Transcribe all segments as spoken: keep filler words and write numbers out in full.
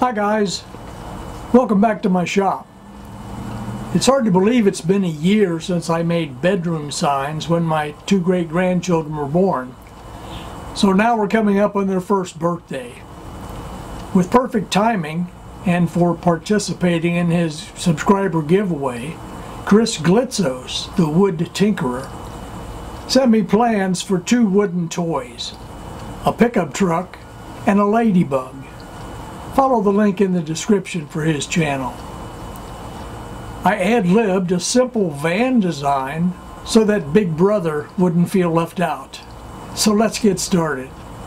Hi guys, welcome back to my shop. It's hard to believe it's been a year since I made bedroom signs when my two great-grandchildren were born. So now we're coming up on their first birthday. With perfect timing, and for participating in his subscriber giveaway, Chris Glitzos, the wood tinkerer, sent me plans for two wooden toys, a pickup truck and a ladybug. Follow the link in the description for his channel. I ad-libbed a simple van design so that Big Brother wouldn't feel left out. So let's get started.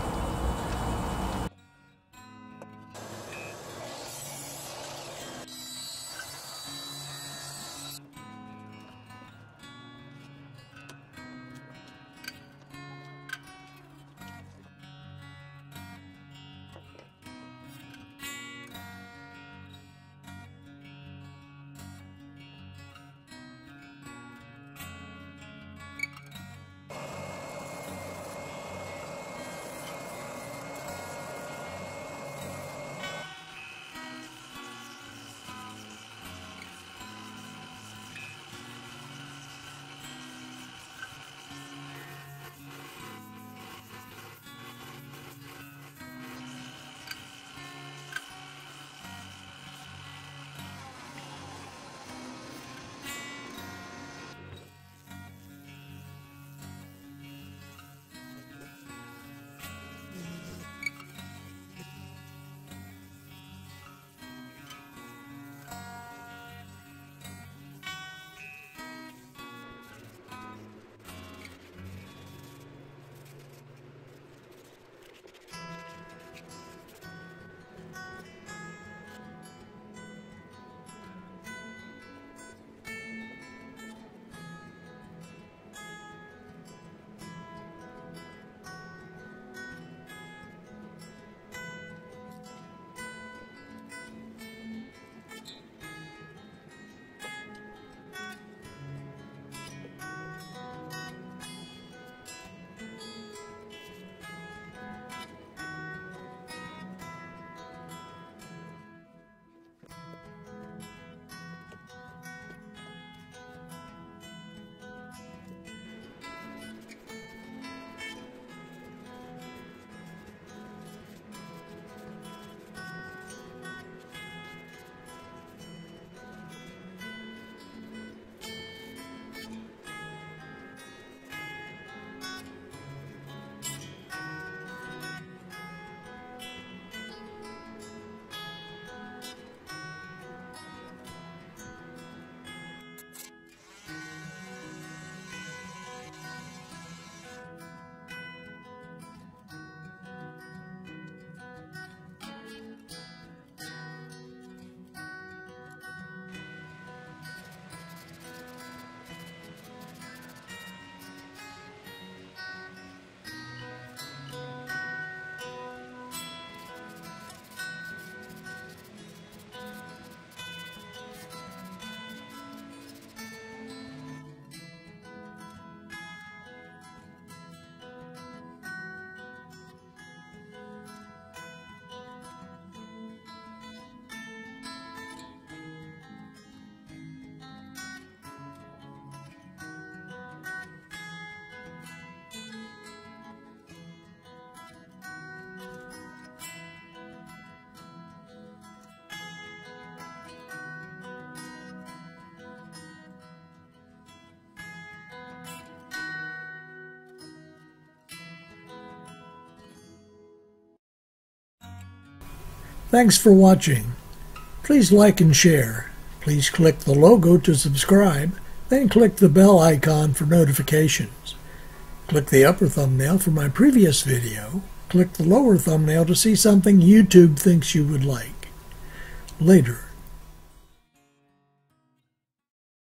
Thanks for watching. Please like and share. Please click the logo to subscribe, then click the bell icon for notifications. Click the upper thumbnail for my previous video. Click the lower thumbnail to see something YouTube thinks you would like. Later.